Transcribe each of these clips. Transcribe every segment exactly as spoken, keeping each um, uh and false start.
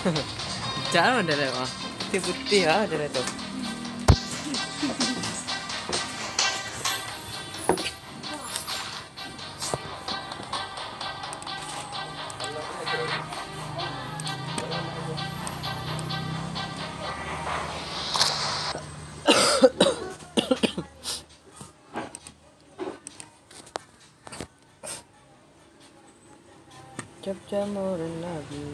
Jangan ada mah. Putih-putih ya ada itu. Cap jamur lagi.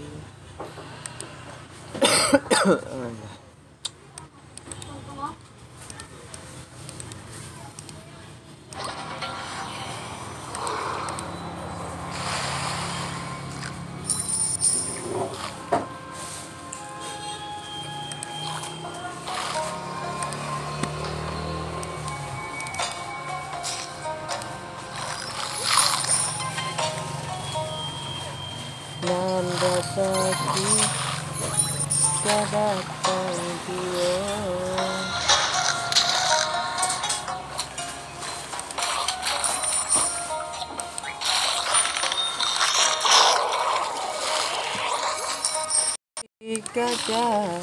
Nanda sakti datang dia. Gajah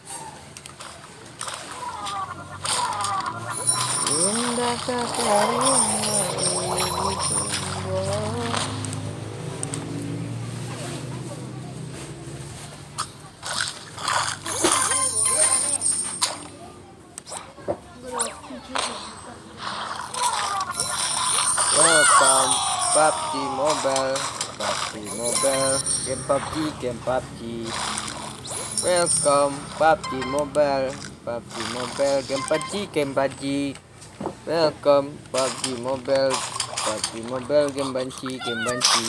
indah kakarnya ibu tumbuh. Welcome P U B G Mobile, P U B G Mobile, game P U B G, game P U B G. Welcome P U B G Mobile, P U B G Mobile, game P U B G, game P U B G. Welcome P U B G Mobile, P U B G Mobile, game banci, game banci.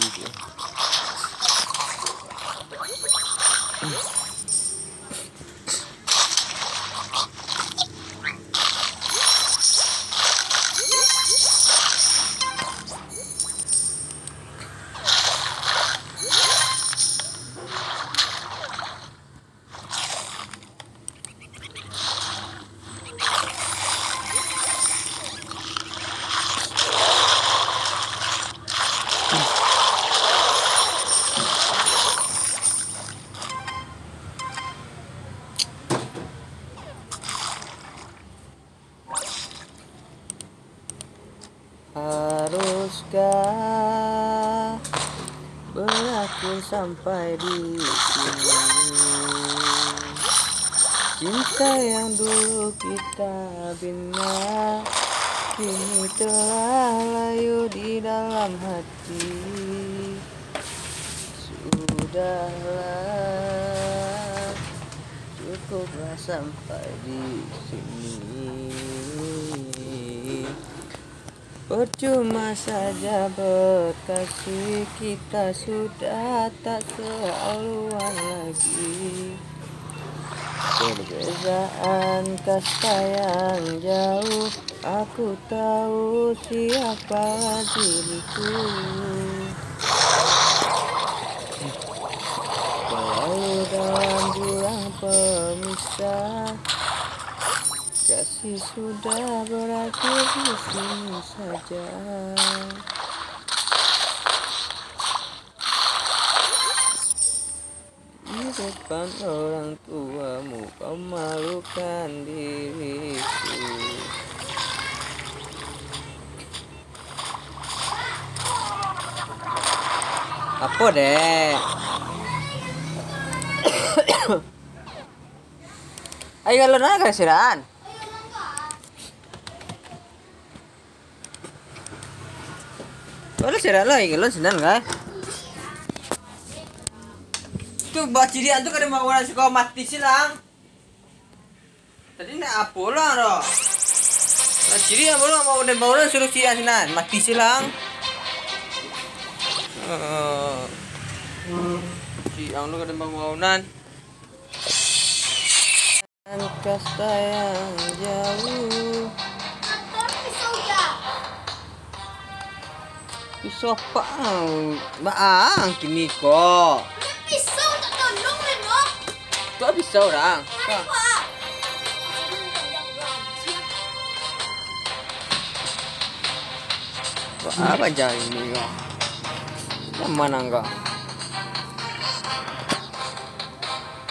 Haruskah berakhir sampai di sini? Cinta yang dulu kita bina kini telah layu di dalam hati. Sudahlah, cukuplah sampai di sini. Percuma saja berkasih, kita sudah tak sealuan lagi. Perbezaan kasta yang jauh, aku tahu siapa diriku. Selalu dalam jurang pemisah, kasih sudah berakhir di sini saja. Di depan orang tuamu kau malukan diriku. Apa deh? Ayo kalau nak kasiran. Wala sira lah, ikalon sinan ka. Tuh bacirian tuh kada mau wala suka mati silang. Tadi na apo lang ro. Bacirian mo mau udah mau suruh sian sinan, mati silang. Eh. Siang lu kada bangunan. Kasta yang jauh. Pisau apa? Baang kini kok. Pisau tak tolong le no. Tu pisau orang. Apa aja ini kok? Yang mana enggak?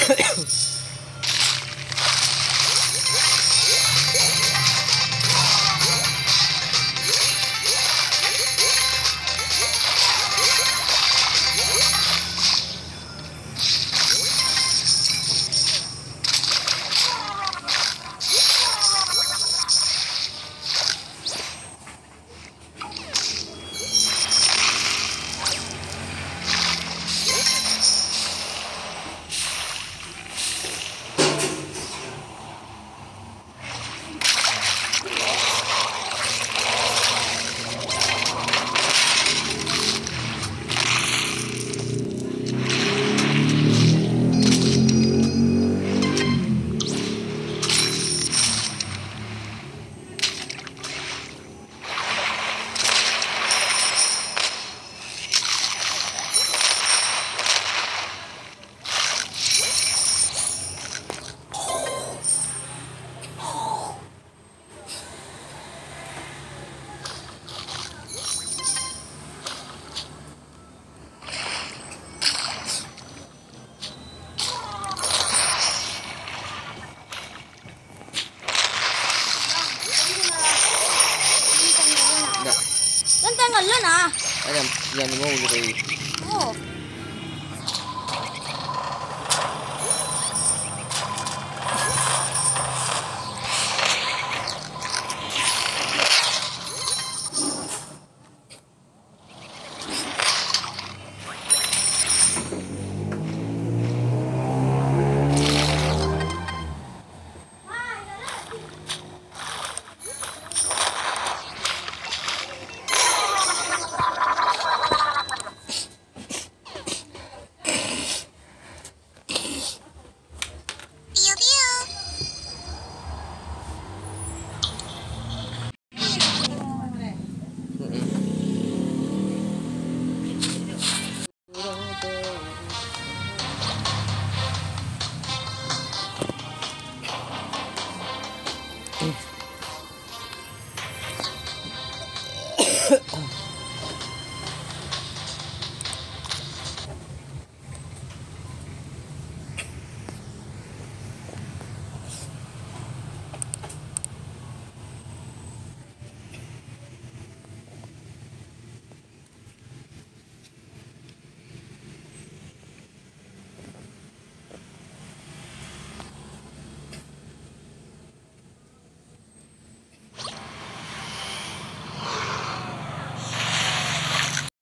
Enggak. Kan tanggal lu nah. Ayam yang mau gitu. Oh.